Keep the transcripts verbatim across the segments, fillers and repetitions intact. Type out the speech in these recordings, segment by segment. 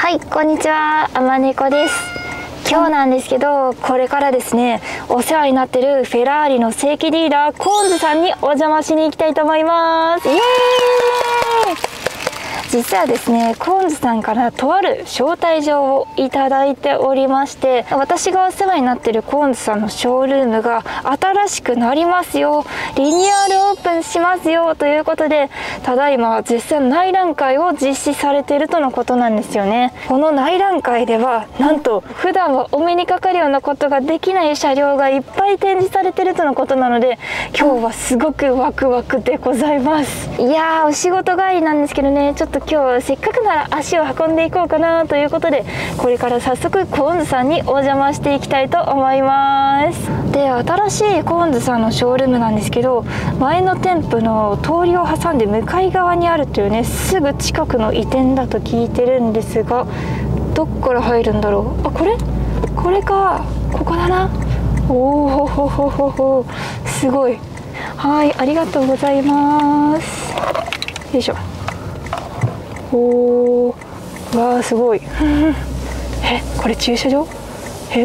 はい、こんにちは、あまねこです。今日なんですけど、これからですね、お世話になってるフェラーリの正規リーダーコーンズさんにお邪魔しに行きたいと思います。イエーイ。実はですね、コーンズさんからとある招待状をいただいておりまして、私がお世話になっているコーンズさんのショールームが新しくなりますよ、リニューアルオープンしますよということで、ただいま絶賛内覧会を実施されているとのことなんですよね。この内覧会ではなんと普段はお目にかかるようなことができない車両がいっぱい展示されているとのことなので、今日はすごくワクワクでございます。いやー、お仕事帰りなんですけどね、ちょっと今日はせっかくなら足を運んでいこうかなということで、これから早速コーンズさんにお邪魔していきたいと思います。で、新しいコーンズさんのショールームなんですけど、前の店舗の通りを挟んで向かい側にあるというね、すぐ近くの移転だと聞いてるんですが、どっから入るんだろう。あ、これこれか、ここだな。おおほほほほ、すごい。はい、ありがとうございます。よいしょ。おー、わー、すごい。え、これ駐車場？え、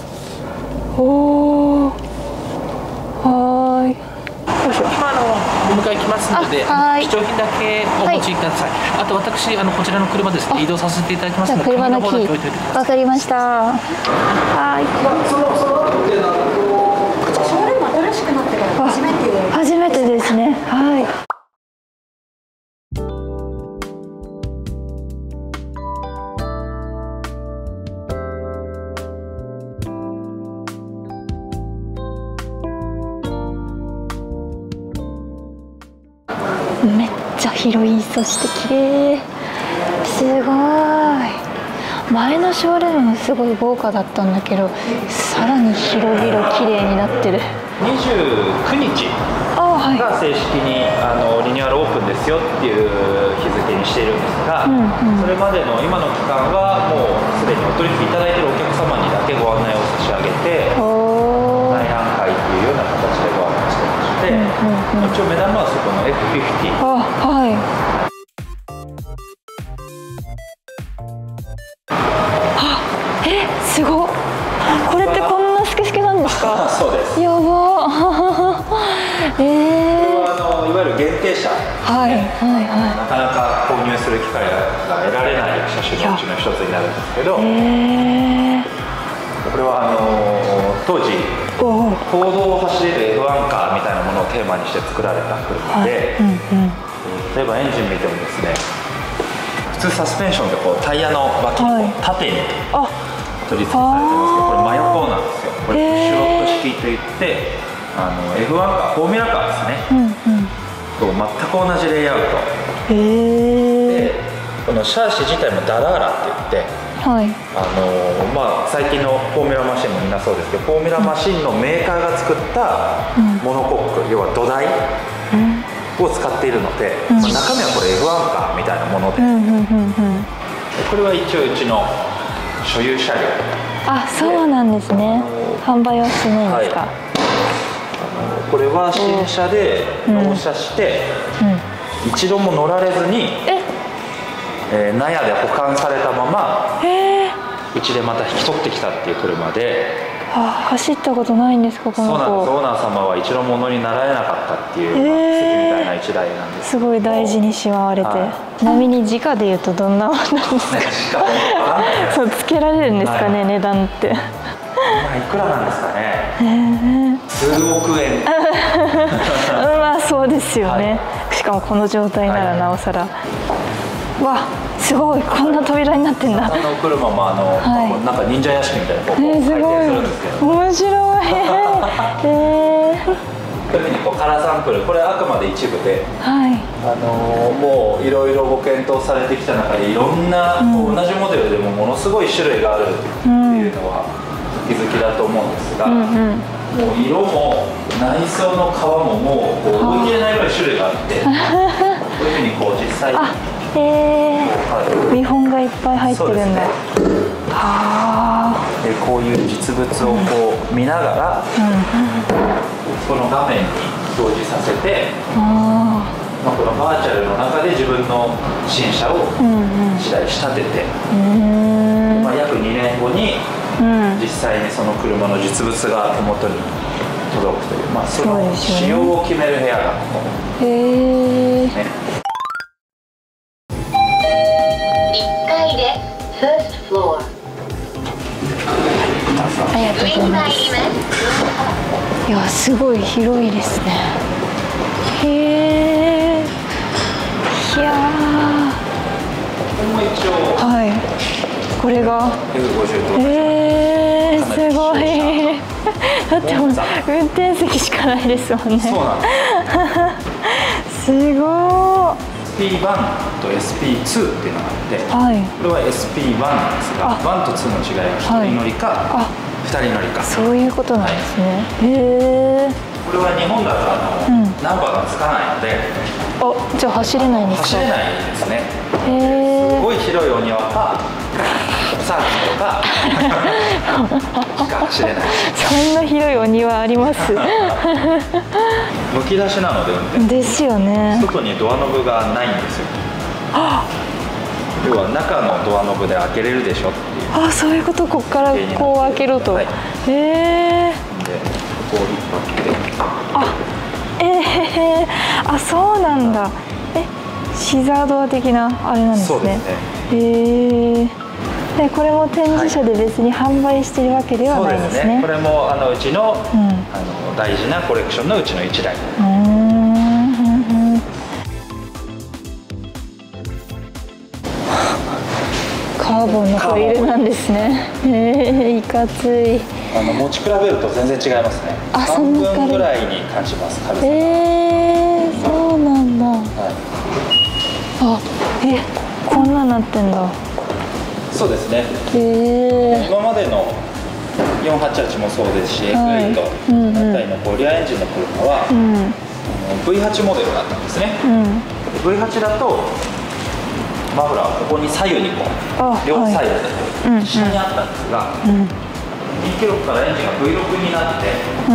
おー、はーい。よいしょ。 今あのお迎え来ますので、貴重品だけお持ちください。はい、あと私あのこちらの車ですね、移動させていただきますので、 車のキー。わかりました。はい。 そのその後でなんかこう、ショールーム新しくなってから初めて。 初めてですね。はい。めっちゃ広い、そして綺麗。すごい。前のショールームもすごい豪華だったんだけど、さらに広々綺麗になってる。 にじゅうくにちが正式にあのリニューアルオープンですよっていう日付にしているんですが、うんうん、それまでの今の期間はもうすでにお取引いただいているお客様にだけご案内を差し上げて、内覧会っていうような形でご案内してまして、うんうんうん、一応目玉はそこの エフフィフティー。 あ、はい。あ、え、すごっ。これってこんなスケスケなんですか？ そうです。 やば。ええー。 これはあのいわゆる限定車、 はいはいはい。 なかなか購入する機会が得られない車種のうちの一つになるんですけど、 えー、 これはあの当時公道を走れる エフワン カーみたいなものをテーマにして作られた車で、はい、うんうん、例えばエンジン見てもですね、普通サスペンションってこうタイヤの脇に縦に取り付けされてますけど、これ真横なんですよ。これプッシュロット式といって、あの エフワン カー、フォーミュラカーですね、うんうん、と全く同じレイアウト、へで、このシャーシ自体もダラーラって言って、はい、あのまあ、最近のフォーミュラマシンもみんなそうですけど、フォーミュラマシンのメーカーが作ったモノコック、うん、要は土台を使っているので、うん、まあ、中身はこれ エフワン カーみたいなもので、これは一応うちの所有車両。 あ、そうなんですね。販売はしないんですか？はい、 あのこれは新車で納車して、うん、一度も乗られずに、ええー、納屋で保管されたままうちでまた引き取ってきたっていう車で、 はあ、走ったことないんですか、この子。 そうなんです。オーナー様は一度もお乗りになられなかったっていう、えー、奇跡みたいな一台なんです。 すごい大事にしまわれて、はい、ちなみに時価でいうとどんなものなんですか？そう、つけられるんですかね、はい、値段って。 今いくらなんですかね。えー、数億円。 まあそうですよね。はい、しかもこの状態ならなおさら。はい、わ、すごい、こんな扉になってんだ。 あの車もあの、はい、なんか忍者屋敷みたいなこう回転するんですけど。 面白い。えー、 特にこうカラーサンプル、これあくまで一部で、はい、あのもういろいろご検討されてきた中でいろんな、うん、同じモデルでもものすごい種類があるっていうのはお気づきだと思うんですが、うんうん、もう色も内装の革ももう覚えきれないぐらい種類があって、こういうふうにこう実際に。 へえ、見本がいっぱい入ってるんだ。ね、はあ。 でこういう実物をこう見ながら、うん、この画面に表示させて、あ、 まあ、このバーチャルの中で自分の新車を次第仕立てて、 うんまあ、約にねんごに実際にその車の実物が手元に届くという、まあ、その仕様を決める部屋がここ、 へえ、 ね、 いっかいで First floor ありがとうございます。いや、すごい広いですね。へえ、いやこれも一応ー、はい、これがエフごじゅう とえー、すごいだってもう運転席しかないですもんね。 そうなんですすごい。 エスピーワン と エスピーツー っていうのがあって、 はい、 これは エスピーワン なんですが、ワンとツーの違いはひとり乗りか、 あ、 ふたり乗りか。 そういうことなんですね。 はい、 へえ。 これは日本だとあの、うん、ナンバーがつかないので、 あ、じゃあ走れないんですか。 走れないですね。 へえ。 すごい広いお庭かサーキットかしか走れない。 そんな広いお庭あります？ むき出しなので運転ですよね。 外にドアノブがないんですよ。要は中のドアノブで開けれるでしょっていう。 あ、そういうこと。ここからこう開けろと。はい、へえ。 でこう引っ張って、 あ、ええー、あ、そうなんだ。え、シザードア的なあれなんですね。 そうですね。 へえ。で、これも展示車で別に販売してるわけではないんですね。 そうですね。これもあのうちの、 うん、 あの大事なコレクションのうちのいちだい。 うーん。カーボンのホイールなんですね。ええ、いかつい。 あの持ち比べると全然違いますね。 あ、そんな半分ぐらいに感じます。軽さが。 ええー、そうなんだ。はい、あ、え、こんななってんだ。 そうですね。 へえ。 今までのよんはちはちもそうですし、 はい、 エフエイト だったりのこうリアエンジンの車は、うん、ブイはち モデルだったんですね。うん、ブイはち だとマフラーはここに左右にこう両サイドで下にあったんですが、うん、ビーろく からエンジンが ブイろく になって、うん、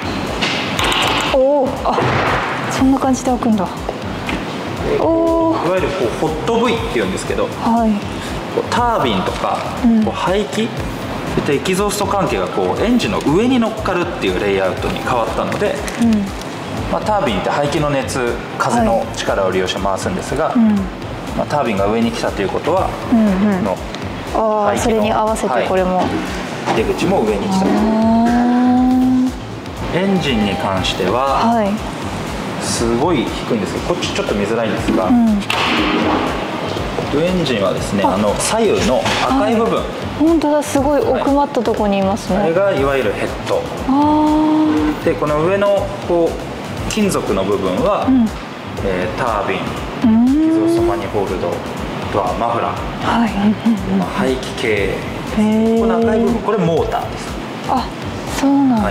おお、あ、そんな感じで開くんだ。おお、 いわゆるこうホット V っていうんですけど、はい、タービンとか、うん、こう排気でエキゾースト関係がこうエンジンの上に乗っかるっていうレイアウトに変わったので、うん、まあ、タービンって排気の熱、風の力を利用して回すんですが、はい、まあ、タービンが上に来たということは、うんうん、のあ、それに合わせてこれも、はい、 出口も上に来た。エンジンに関しては、はい、すごい低いんですけど、こっちちょっと見づらいんですが、うん、エンジンはですね、あの左右の赤い部分、はい、 本当だ、すごい奥まったところにいますね。 あれがいわゆるヘッド。あ、でこの上のこう金属の部分は、うん、えー、タービン、エキゾーストマニフォールド、あとはマフラー、はい、まあ、排気系、この赤い部分、これモーターです。 あ、そうなんだ、はい、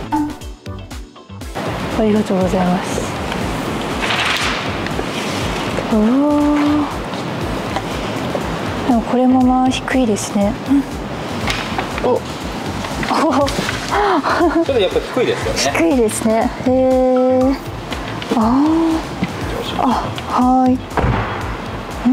ありがとうございます。おお、でもこれもまあ低いですね。うん、お、 ちょっとやっぱ低いですよね。 低いですね。へえ。ああ、あ、はい。うん。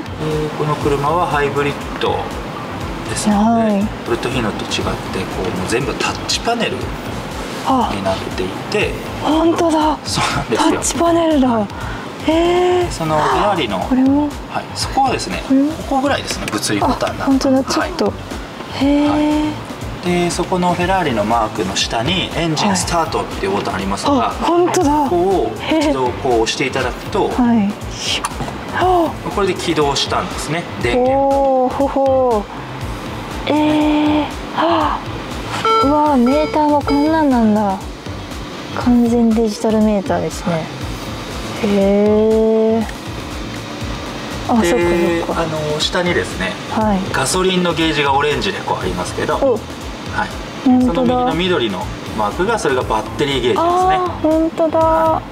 この車はハイブリッドですので、はい、ブルットフィーノと違ってこうもう全部タッチパネルになっていて。 本当だ。 そうなんですよ。 タッチパネルだ。はい、へえ。 そのフェラーリのこれも、はい、そこはですね、ここぐらいですね、物理ボタンが。 本当だ、ちょっと。はい、へえ。はい、 でそこのフェラーリのマークの下にエンジンスタートっていうボタンありますが、 はい、本当だ。 ここを一度こう押していただくと、はい、これで起動したんですね、電源。 おお、ほほ。ええー、はあ、うわ、メーターもこんなんなんだ。完全デジタルメーターですね。へえ。あ、そっかそっか。 あの下にですね、はい、ガソリンのゲージがオレンジでこうありますけど、はい、その右の緑のマークがそれがバッテリーゲージですね。 あ、本当だ。はい、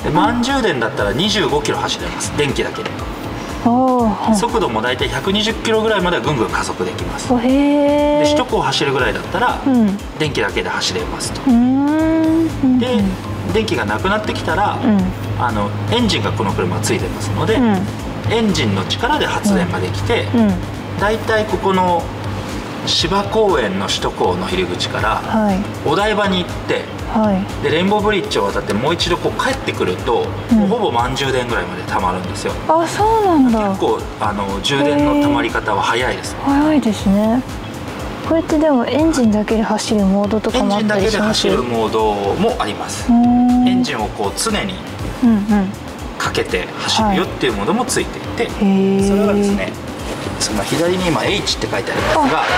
で満充電だったらにじゅうごキロ走れます、電気だけで。速度も大体ひゃくにじゅっキロぐらいまではぐんぐん加速できます。へで首都高を走るぐらいだったら、うん、電気だけで走れますと。で電気がなくなってきたら、 うん、 あのエンジンがこの車はついてますので、うん、エンジンの力で発電ができて、うんうん、だいたいここの芝公園の首都高の入り口から、はい、お台場に行って、はい、でレインボーブリッジを渡ってもう一度こう帰ってくると、うん、もうほぼ満充電ぐらいまで溜まるんですよ。 あ、そうなんだ。 結構あの充電の溜まり方は早いです。 早いですね。これってでもエンジンだけで走るモードとかもあったりします？ エンジンだけで走るモードもあります。エンジンをこう常にかけて走るよっていうモードもついていて、はい、それはですね、その左に今 H って書いてありますが、はい、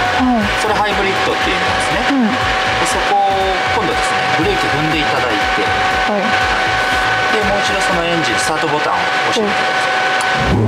それハイブリッドっていう意味なんですね、うん、でそこを今度ですねブレーキ踏んでいただいて、はい、でもう一度そのエンジンスタートボタンを押してみてください。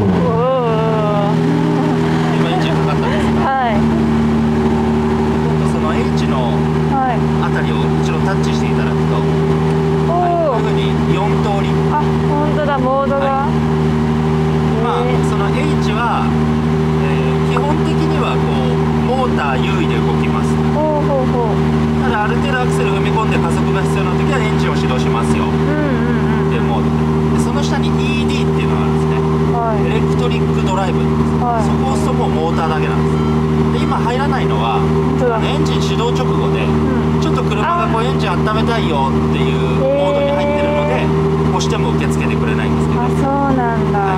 今エンジンかかったんですが、はい、今度その H のあたりを一度タッチしていただくと、はい、こういうふうによん通り、 あ、本当だ、モードが、はい、 まあその H は基本的にはこうモーター優位で動きます。ほうほうほう。ただある程度アクセル踏み込んで加速が必要な時はエンジンを始動しますよ、うんうんうん、っていうモードで、その下に イーディー っていうのがあるんですね、はい、エレクトリックドライブです、はい、そこを押すともうモーターだけなんです。で今入らないのはエンジン始動直後で、うん、ちょっと車がこうエンジン温めたいよっていうモードに入ってるので押しても受け付けてくれないんですけど。 あ、そうなんだ、はい、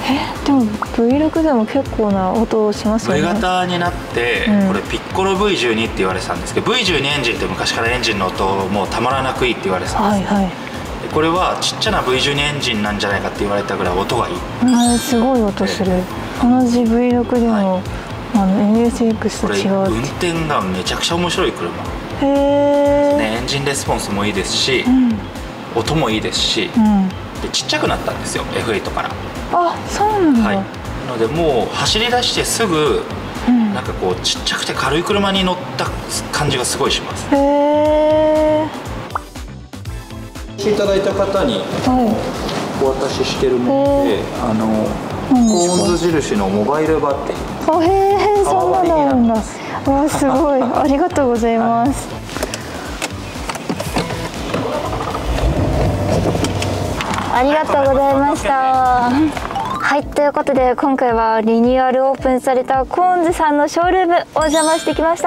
えでも ブイろく でも結構な音をしますよね。 V 型になって、うん、これピッコロ ブイじゅうに って言われてたんですけど、 ブイじゅうに エンジンって昔からエンジンの音もうたまらなくいいって言われてたんです、はいはい、これはちっちゃな ブイじゅうに エンジンなんじゃないかって言われたぐらい音がいい。 あ、すごい音する。同じ ブイろく でも、はい、あの エヌエスエックス と違うって。 これ運転がめちゃくちゃ面白い車。 へえ、 ね、エンジンレスポンスもいいですし、うん、音もいいですし、うん、でちっちゃくなったんですよ エフエイト から。 あ、そうなんだ、はい、 なのでもう走り出してすぐ、うん、なんかこうちっちゃくて軽い車に乗った感じがすごいします。へえ。いただいた方にお渡ししてるもので、あのコーンズ印のモバイルバッテリー。あ、へえ、そんなのあるんだ。わあ、すごい、ありがとうございます。 ありがとうございました。はい、ということで今回はリニューアルオープンされたコーンズさんのショールームお邪魔してきました。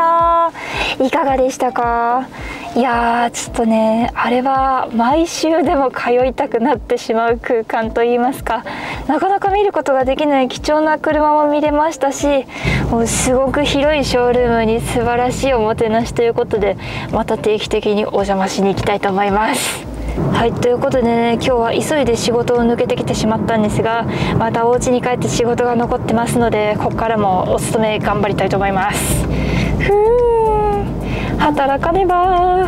いかがでしたか？いやー、ちょっとね、あれは毎週でも通いたくなってしまう空間といいますか、なかなか見ることができない貴重な車も見れましたし、もうすごく広いショールームに素晴らしいおもてなしということで、また定期的にお邪魔しに行きたいと思います。はい、ということでね、今日は急いで仕事を抜けてきてしまったんですが、またお家に帰って仕事が残ってますので、ここからもお勤め頑張りたいと思います。ふー、働かねば。はい、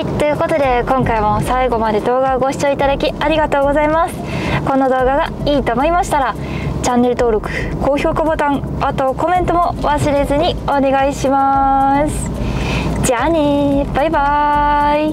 ということで今回も最後まで動画をご視聴いただきありがとうございます。この動画がいいと思いましたらチャンネル登録、高評価ボタン、あとコメントも忘れずにお願いします。じゃあねー、バイバーイ。